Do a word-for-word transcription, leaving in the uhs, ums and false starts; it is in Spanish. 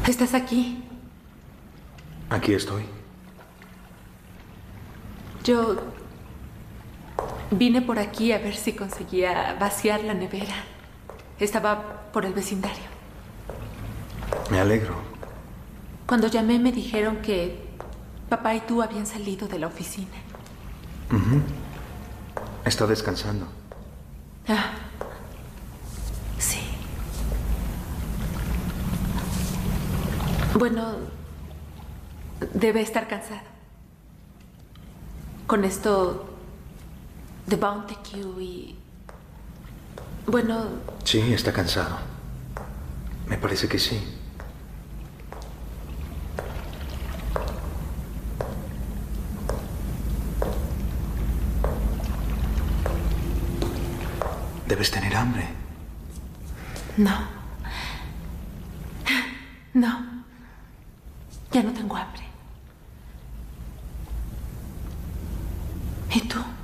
¿Estás aquí? Aquí estoy. Yo vine por aquí a ver si conseguía vaciar la nevera. Estaba por el vecindario. Me alegro. Cuando llamé me dijeron que papá y tú habían salido de la oficina. Uh-huh. Está descansando. Ah, sí. Bueno, debe estar cansado. Con esto de Bounty Q y... Bueno... Sí, está cansado. Me parece que sí. Debes tener hambre. No. No. Ya no tengo hambre. ¿Y tú?